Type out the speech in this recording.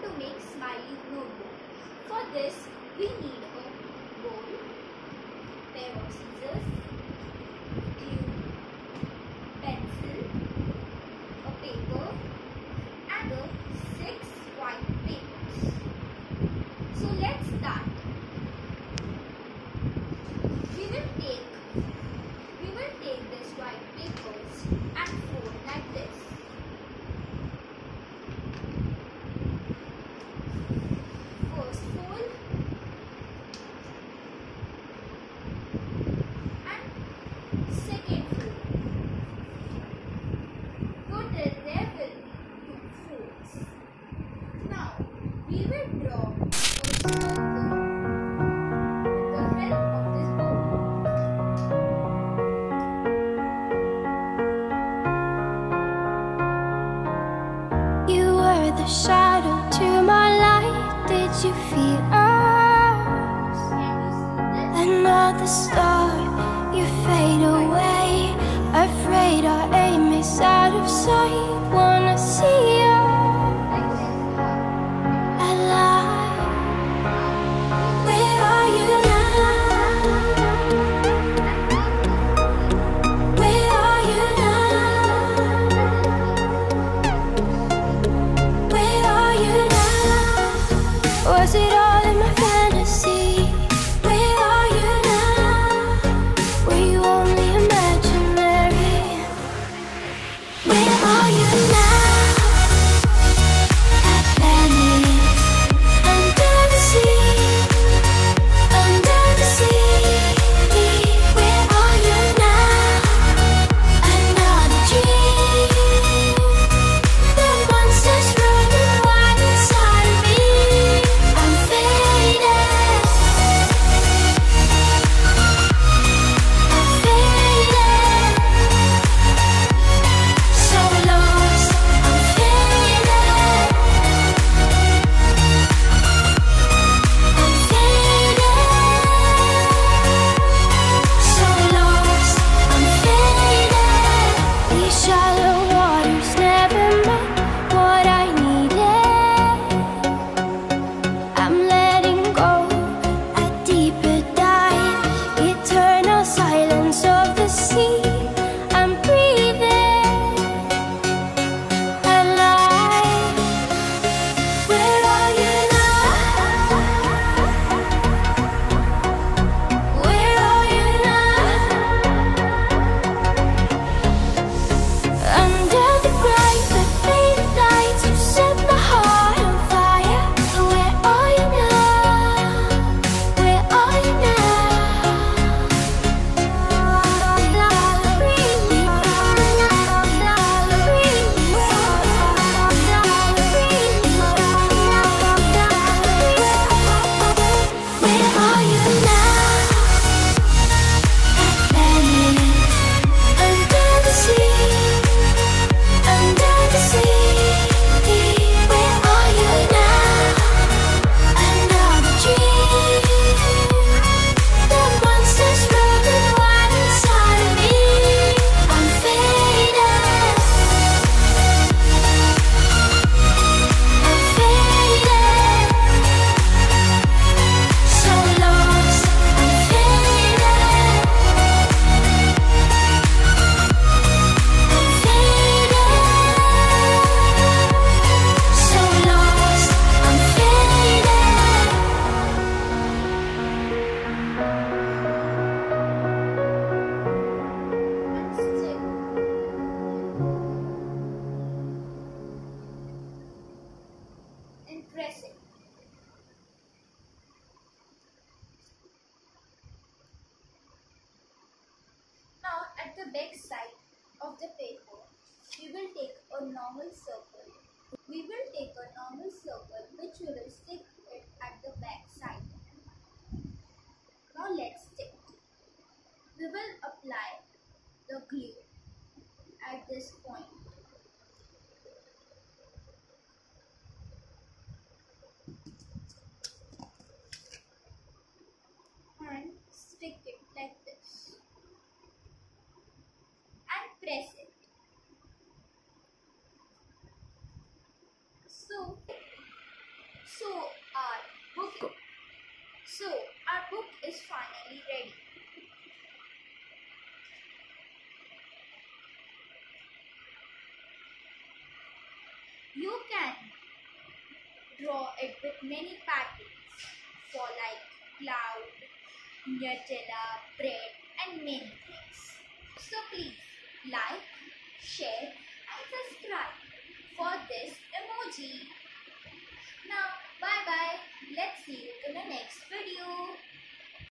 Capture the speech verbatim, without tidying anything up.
to make Smiley notebook. For this, we need a bowl, pair of scissors, glue, pencil, a paper, and a six white papers. So let's start. We will take we will take this white papers and fold like this. First fold and second fold. Total there will be two folds. Now we will draw a circle with the help of this bowl. You were the shadow to my light. Did you feel us? Can you see this? Another star, you fade away. Afraid our aim is out of sight. Wanna see you Like this. alive. Where are you now? Where are you now? Where are you now? Was it all in my fantasy? Where are you now? Were you only imaginary? Where are you now? Atlantis, under the sea, under the sea. Where are you now? Another dream. The monsters running wild inside of me. I'm faded. I'm faded. So lost. I'm faded. I'm faded. So lost. I'm faded. These shallow waters never met what I needed. I'm letting go a deeper dive. Eternal silence of the sea. I'm breathing alive. Where are you now? Where are you now? Under the bright but faded lights, you set my heart on fire. Where are you now? Where are you Where are you now? Atlantis, under the sea, under the sea. Where are you now? Another dream. The monsters running wild inside of me. I'm faded. I'm faded. So lost. I'm faded. I'm faded. So lost. I'm faded. And still. And press it. Now at the back side of the paper, we will take a normal circle. We will take a normal circle which we will stick it at the back side. Now let's stick. We will apply the glue at this point. And stick it like this. And press it. So draw it with many patterns for like cloud, Nutella, bread and many things. So please like, share and subscribe for this emoji. Now bye bye. Let's see you in the next video.